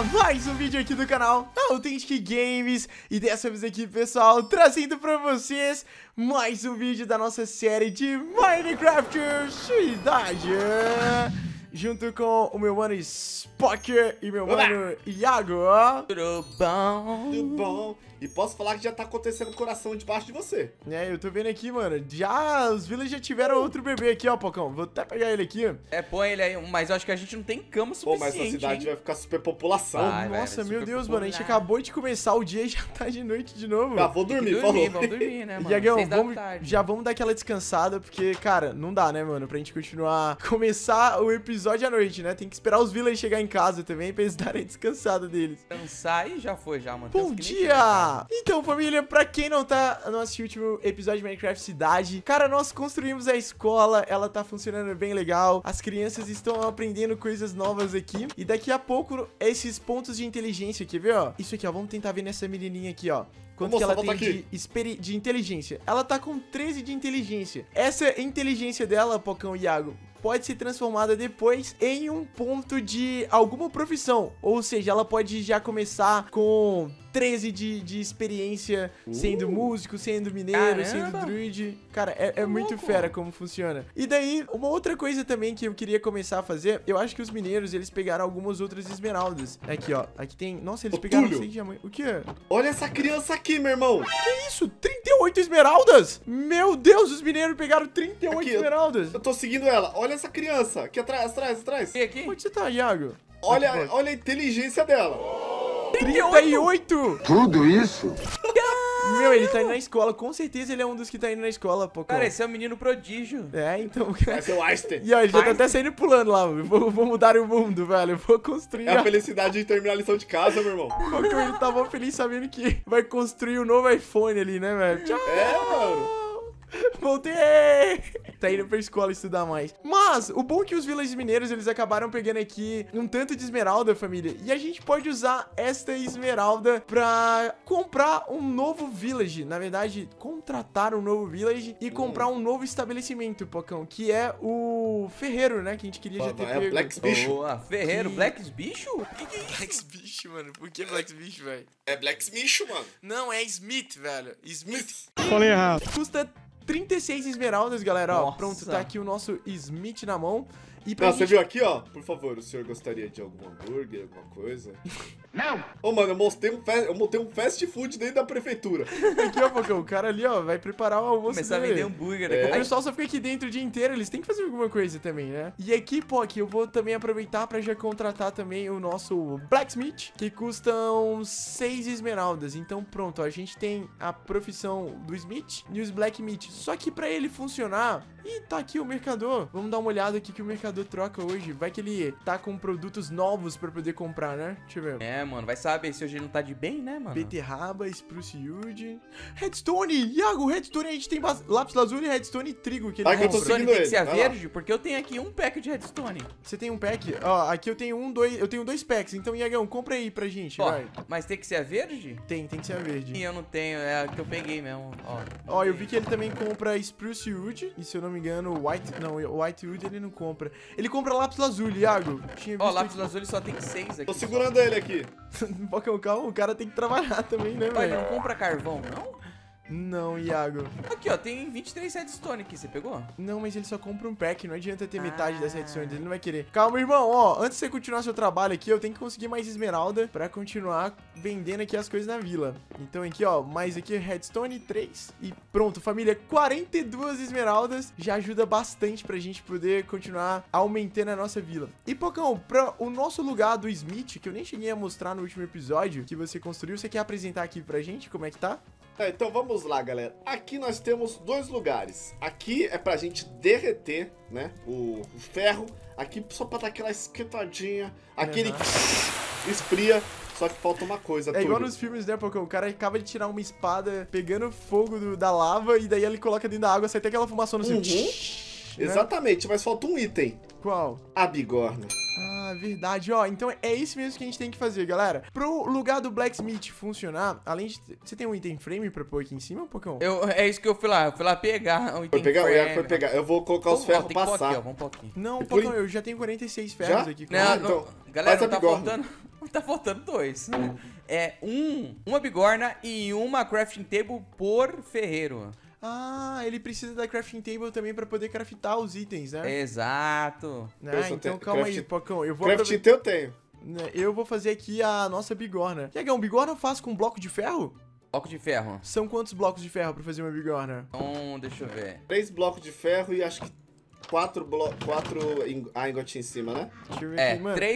mais um vídeo aqui do canal Authentic Games. E dessa vez aqui, pessoal, trazendo pra vocês mais um vídeo da nossa série de Minecraft Cidade, junto com o meu mano Spocker e meu mano Iago. Tudo bom? Tudo bom? E posso falar que já tá acontecendo coração debaixo de você. É, eu tô vendo aqui, mano. Já, os villagers já tiveram outro bebê aqui, ó, Pocão. Vou até pegar ele aqui, ó. É, põe ele aí, mas eu acho que a gente não tem cama Pô, suficiente, mas essa cidade vai ficar superpopulação. Vai. Nossa, meu super Deus, mano. A gente popular. acabou de começar o dia e já tá de noite de novo. Ah, vou dormir, Vamos falou. dormir, né, mano? Iagão, 6 da vamos, tarde. já vamos dar aquela descansada, porque, cara, não dá, né, mano, pra gente continuar, começar o episódio à noite, né? Tem que esperar os villagers chegar em casa também, pra eles darem a descansada deles. Cansar e já foi, já, mano. Bom Temos que nem chegar, dia! Então, família, pra quem não não assistiu o último episódio de Minecraft Cidade, cara, nós construímos a escola, ela tá funcionando bem legal, as crianças estão aprendendo coisas novas aqui, e daqui a pouco, esses pontos de inteligência, quer ver, ó? Isso aqui, ó, vamos tentar ver nessa menininha aqui, ó. Quanto que ela tem de inteligência? Ela tá com 13 de inteligência. Essa inteligência dela, Pocão e Iago, pode ser transformada depois em um ponto de alguma profissão. Ou seja, ela pode já começar com 13 de experiência sendo músico, sendo mineiro, Caramba. sendo druid. Cara, é muito louco. fera como funciona. E daí, uma outra coisa também que eu queria começar a fazer, eu acho que os mineiros, eles pegaram algumas outras esmeraldas. Aqui, ó. Aqui tem... Nossa, eles Ô, pegaram... Túlio. 6 diamantes. O quê? Olha essa criança aqui, meu irmão. Que isso? 38 esmeraldas? Meu Deus, os mineiros pegaram 38 Aqui, esmeraldas. Eu tô seguindo ela. Olha essa criança. Aqui atrás, atrás. E aqui? Onde você tá, Iago? Olha a inteligência dela. 38! Tudo isso? Meu, ele tá indo na escola. Com certeza ele é um dos que tá indo na escola, Pocão. Cara, esse é um menino prodígio. É, então... Vai ser o Einstein. E ó, ele já tá até saindo pulando lá. Vou mudar o mundo, velho. Eu vou construir... É a felicidade de terminar a lição de casa, meu irmão. Pocão, ele tá mó feliz sabendo que vai construir um novo iPhone ali, né, velho? Tchau! É, mano. Voltei! Tá indo pra escola estudar mais. Mas, o bom é que os villagers mineiros, eles acabaram pegando aqui um tanto de esmeralda, família. E a gente pode usar esta esmeralda pra comprar um novo village. Na verdade, contratar um novo village e comprar um novo estabelecimento, Pocão. Que é o ferreiro, né? Que a gente queria já ter É pego. Blacks Bicho. Boa, Ferreiro, Que- Blacks Bicho? Blacks Bicho, mano. Por que Blacks Bicho, velho? É Blacks Bicho, mano. Não, é Smith, velho. Smith. Falei errado. Custa 36 esmeraldas, galera, ó. Nossa. Pronto, tá aqui o nosso Smith na mão. E pra Não, você gente... viu aqui, ó? Por favor, o senhor gostaria de algum hambúrguer, alguma coisa? Não! Ô, mano, eu montei um fast food dentro da prefeitura. Aqui, ó, Pocão, o cara ali, ó, vai preparar o almoço Começar a dele. vender hambúrguer. É. O Né? pessoal só fica aqui dentro o dia inteiro, eles têm que fazer alguma coisa também, né? E aqui, pô, aqui eu vou também aproveitar pra já contratar também o nosso Blacksmith, que custam 6 esmeraldas. Então, pronto, ó, a gente tem a profissão do Smith e os Blacksmith. Só que pra ele funcionar... Ih, tá aqui o mercador. Vamos dar uma olhada aqui que o mercador troca hoje. Vai que ele tá com produtos novos pra poder comprar, né? Deixa eu ver. É, mano, vai saber se hoje ele não tá de bem, né, mano? Beterraba, Spruce Wood. Redstone! Iago, Redstone, a gente tem lápis lazuli, redstone e trigo que ele Ai, que eu tô compra. Redstone seguindo tem que ele, ser a vai lá. verde, porque eu tenho aqui um pack de redstone. Você tem um pack? Ó, aqui eu tenho eu tenho 2 packs. Então, Iagão, compra aí pra gente, Ó, vai. mas tem que ser a verde? Tem que ser a E verde. eu não tenho, é a que eu peguei mesmo, ó. Ó, eu vi que ele também compra Spruce Wood. E se eu não me engano, o White Wood ele não compra. Ele compra lápis lazuli, Iago. Tinha Ó, visto lápis aqui. lazuli só tem 6 aqui. Tô só. segurando ele aqui. Pokémon, calma, o cara tem que trabalhar também, né, Pai, ele velho? não compra carvão, não? Não, Iago. Aqui, ó, tem 23 redstone aqui, você pegou? Não, mas ele só compra um pack, não adianta ter metade dessa edição, ele não vai querer. Calma, irmão, ó, antes de você continuar seu trabalho aqui, eu tenho que conseguir mais esmeralda pra continuar vendendo aqui as coisas na vila. Então aqui, ó, mais aqui redstone 3 e pronto, família, 42 esmeraldas já ajuda bastante pra gente poder continuar aumentando a nossa vila. E, Pocão, pra o nosso lugar do Smith, que eu nem cheguei a mostrar no último episódio que você construiu, você quer apresentar aqui pra gente como é que tá? É, então vamos lá, galera. Aqui nós temos 2 lugares. Aqui é pra gente derreter, né, o ferro. Aqui só pra dar aquela esquentadinha. Aqui ele esfria. Só que falta uma coisa, É igual Túlio. nos filmes, né, Pocão? O cara acaba de tirar uma espada pegando fogo da lava e daí ele coloca dentro da água, sai até aquela fumaçona assim. Né? Exatamente, mas falta um item. Qual? A bigorna. Ah, verdade, ó. Então é isso mesmo que a gente tem que fazer, galera. Pro lugar do Blacksmith funcionar, além de... Você tem um item frame pra pôr aqui em cima, Pocão? É isso que eu fui lá pegar. Foi pegar? O Iago foi pegar. Eu vou colocar os ferros tem que pôr passar. aqui, ó, vamos pôr aqui. Não, Depois- Pocão, eu já tenho 46 ferros Já? aqui. Não, então, galera, faz a não tá bigorna. faltando. Tá faltando 2. É uma bigorna e uma crafting table por ferreiro. Ah, ele precisa da crafting table também pra poder craftar os itens, né? Exato. Ah, então calma aí, Pocão. Crafting eu tenho. Eu vou fazer aqui a nossa bigorna. Tiagão, bigorna eu faço com bloco de ferro? Bloco de ferro. São quantos blocos de ferro pra fazer uma bigorna? Então, deixa eu ver. 3 blocos de ferro e acho que 4 ingotinhos em cima, né? Deixa eu ver É, aqui, mano.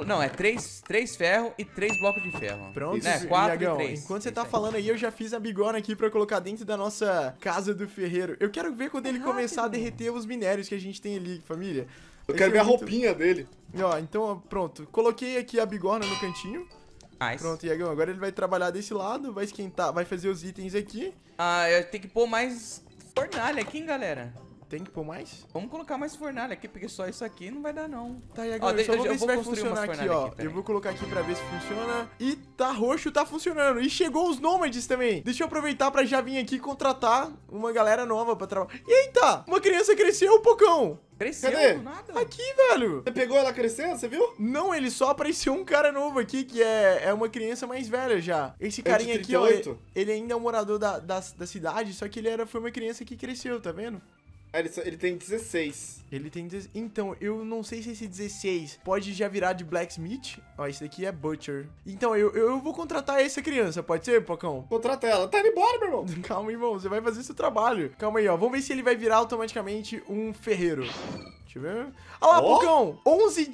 3 ferro e 3 blocos de ferro. Pronto, Isso. É, 4 e Iagão, 3. enquanto você tá falando aí, eu já fiz a bigorna aqui pra colocar dentro da nossa casa do ferreiro. Eu quero ver quando ele começar a derreter os minérios que a gente tem ali, família. Eu quero ver a roupinha dele. Ó, então, ó, pronto. Coloquei aqui a bigorna no cantinho. Nice. Pronto, Iagão, agora ele vai trabalhar desse lado, vai esquentar, vai fazer os itens aqui. Ah, eu tenho que pôr mais fornalha aqui, hein, galera. Tem que pôr mais? Vamos colocar mais fornalha aqui, porque só isso aqui não vai dar, não. Tá, Iagão, Ó, eu só vou eu ver se vou vai construir umas funcionar aqui, fornalhas ó. aqui, peraí. Eu vou colocar aqui pra ver se funciona. E tá roxo, tá funcionando. E chegou os nômades também. Deixa eu aproveitar pra já vir aqui contratar uma galera nova pra trabalhar. Eita! Uma criança cresceu, Pocão! Cresceu Cadê? do nada. Aqui, velho! Você pegou ela crescendo, você viu? Não, ele só apareceu um cara novo aqui, que é uma criança mais velha já. Esse carinha aqui, ó, 38? ele ainda é um morador da cidade, só que foi uma criança que cresceu, tá vendo? Ah, ele tem 16. Ele tem... Então, eu não sei se esse 16 pode já virar de blacksmith. Ó, esse daqui é butcher. Então, eu vou contratar essa criança, pode ser, Pocão? Contrata ela. Tá indo embora, meu irmão. Calma, irmão, você vai fazer seu trabalho. Calma aí, ó. Vamos ver se ele vai virar automaticamente um ferreiro. Deixa eu ver. Olha lá, Ó. Pocão. 11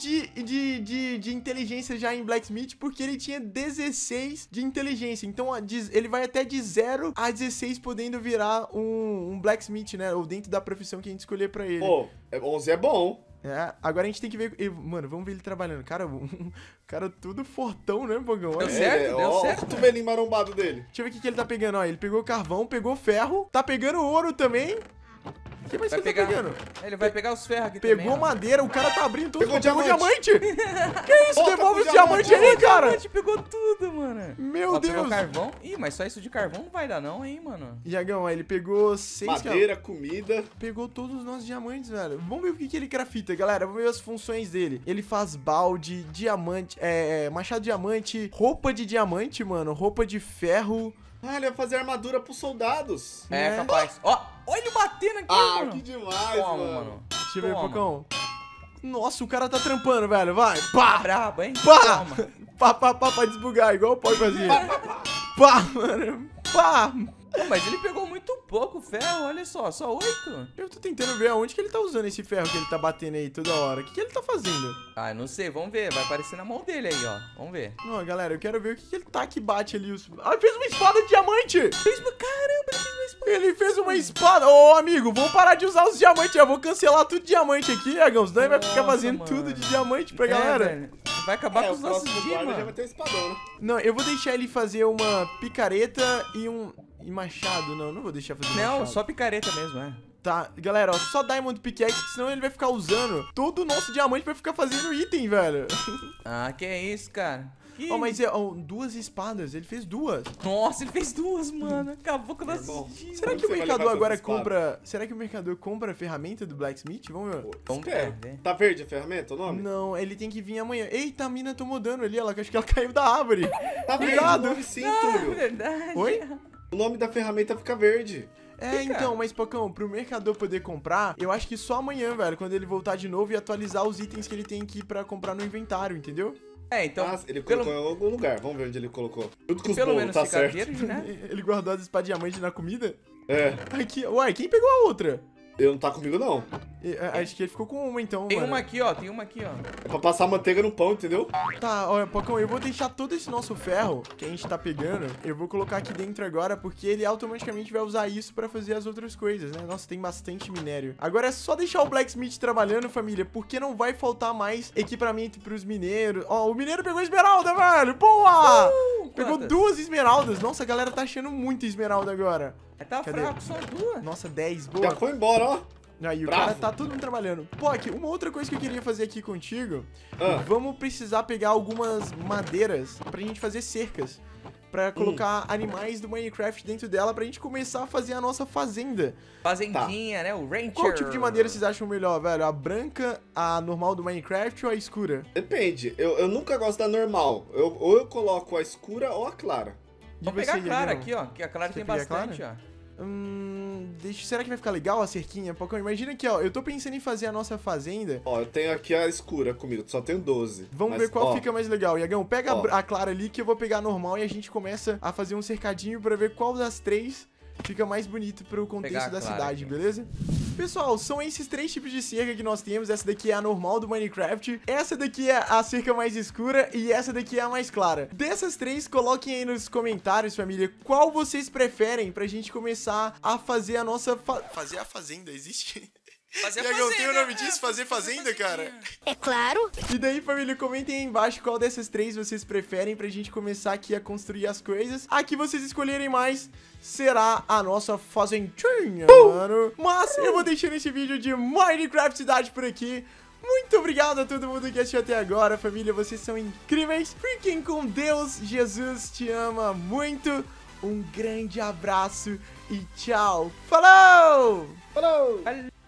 de inteligência já em blacksmith, porque ele tinha 16 de inteligência. Então, ó, ele vai até de 0 a 16 podendo virar um blacksmith, né? Ou dentro da profissão que a gente escolher pra ele. Pô, 11 é bom. É, agora a gente tem que ver... Mano, vamos ver ele trabalhando. Cara, cara tudo fortão, né, Pogão? Deu certo, deu ó, certo. o tubelinho marombado dele. Deixa eu ver o que ele tá pegando, ó. Ele pegou carvão, pegou ferro, tá pegando ouro também. O que mais que ele tá pegando? Ele vai pegar os ferros aqui Pegou também. madeira, o cara tá abrindo tudo. Pegou Pegou diamante. diamante! Que isso? Volta Devolve com os diamantes diamante, aí, cara! A gente pegou tudo, mano. Meu Ó, pegou Deus! carvão. Ih, mas só isso de carvão não vai dar não, hein, mano. Iagão, ó, ele pegou 6 Madeira, comida. Pegou todos os nossos diamantes, velho. Vamos ver o que ele crafta, galera. Vamos ver as funções dele. Ele faz balde, diamante, machado de diamante, roupa de diamante, mano, roupa de ferro. Ah, ele vai fazer armadura pros soldados. É, Né? capaz. Ó, olha ele batendo aqui, Ah, mano. que demais, Toma, mano. Deixa eu ver, Toma. Pocão. Nossa, o cara tá trampando, velho. Vai, pá! Brabo, hein? Pá! Toma. Pra desbugar, igual o pau fazia. Pá, mano. Pá! Pô, mas ele pegou muito pouco ferro, olha só 8. Eu tô tentando ver aonde que ele tá usando esse ferro que ele tá batendo aí toda hora. O que ele tá fazendo? Ah, não sei, vamos ver, vai aparecer na mão dele aí, ó. Vamos ver. Ó, galera, eu quero ver o que ele tá que bate ali. Ah, ele fez uma espada de diamante! Caramba, ele fez uma espada. Ele fez uma espada. Ô, amigo, vamos parar de usar os diamantes. Eu vou cancelar tudo de diamante aqui, Iagão. Senão ele vai ficar Nossa, fazendo mano. tudo de diamante pra galera. Velho, vai acabar com O os nossos próximo dias, guarda já vai mano. ter um espadão, né? Não, eu vou deixar ele fazer uma picareta e machado. Não vou deixar fazer Não, machado. só picareta mesmo, é. Tá, galera, ó, só Diamond Pickaxe, senão ele vai ficar usando todo o nosso diamante pra ficar fazendo item, velho. Ah, que é isso, cara. Que... Ó, mas duas espadas, ele fez duas. Nossa, ele fez duas, mano. Acabou com o Irmão, nosso dia. Será Como que o você vai mercador levar agora essas espadas? compra... Será que o mercador compra a ferramenta do Blacksmith? Vamos ver. Vamos Espero. ver. Tá verde a ferramenta, o nome? Não, ele tem que vir amanhã. Eita, a mina tomou dano ali, acho que ela caiu da árvore. Tá verde Cuidado. o nome sim, Ah, Túlio. verdade. Oi? O nome da ferramenta fica verde. É, Fica. então, mas, Pocão, pro mercador poder comprar, eu acho que só amanhã, velho, quando ele voltar de novo e atualizar os itens que ele tem aqui pra comprar no inventário, entendeu? É, então, Ah, ele pelo, colocou em algum lugar. Vamos ver onde ele colocou. Junto com os pelo bolos, menos tá fica certo. verde, né? Ele guardou as espadas diamante na comida? É, Aqui, uai, quem pegou a outra? ele não tá comigo não. Acho que ele ficou com uma, então, Tem mano. uma aqui, ó. Tem uma aqui, ó. É pra passar manteiga no pão, entendeu? Tá, olha, Pocão, eu vou deixar todo esse nosso ferro que a gente tá pegando, eu vou colocar aqui dentro agora, porque ele automaticamente vai usar isso pra fazer as outras coisas, né? Nossa, tem bastante minério. Agora é só deixar o Blacksmith trabalhando, família, porque não vai faltar mais equipamento pros mineiros. Ó, o mineiro pegou esmeralda, velho! Boa! Pegou Quantas? 2 esmeraldas. Nossa, a galera tá achando muita esmeralda agora. Tá Cadê? fraco, só duas. Nossa, 10, Já boa. foi embora, ó. Aí, o Bravo. cara tá todo mundo trabalhando. Pô, aqui, uma outra coisa que eu queria fazer aqui contigo. Ah. Vamos precisar pegar algumas madeiras pra gente fazer cercas. pra colocar animais do Minecraft dentro dela pra gente começar a fazer a nossa fazenda. Fazendinha, né? O Rancher. Qual tipo de madeira vocês acham melhor, velho? A branca, a normal do Minecraft ou a escura? Depende, eu nunca gosto da normal. Ou eu coloco a escura ou a clara. Vou pegar a clara aqui, ó, que a clara tem bastante, ó. Será que vai ficar legal a cerquinha? Pocão, imagina aqui, ó, eu tô pensando em fazer a nossa fazenda. Ó, eu tenho aqui a escura comigo, só tenho 12. Vamos ver qual fica mais legal. Iagão, pega a clara ali que eu vou pegar a normal e a gente começa a fazer um cercadinho pra ver qual das três fica mais bonito pro contexto da cidade, aqui, beleza? Pessoal, são esses 3 tipos de cerca que nós temos. Essa daqui é a normal do Minecraft, essa daqui é a cerca mais escura e essa daqui é a mais clara. Dessas 3, coloquem aí nos comentários, família, qual vocês preferem pra gente começar a fazer a nossa... Fazer a fazenda, existe? Fazer fazenda. Tem o nome disso? Fazer fazenda, cara? É claro. E daí, família, comentem aí embaixo qual dessas 3 vocês preferem pra gente começar aqui a construir as coisas. A que vocês escolherem mais será a nossa fazendinha, mano. Mas eu vou deixando esse vídeo de Minecraft Cidade por aqui. Muito obrigado a todo mundo que assistiu até agora, família. Vocês são incríveis. Fiquem com Deus. Jesus te ama muito. Um grande abraço e tchau. Falou! Falou!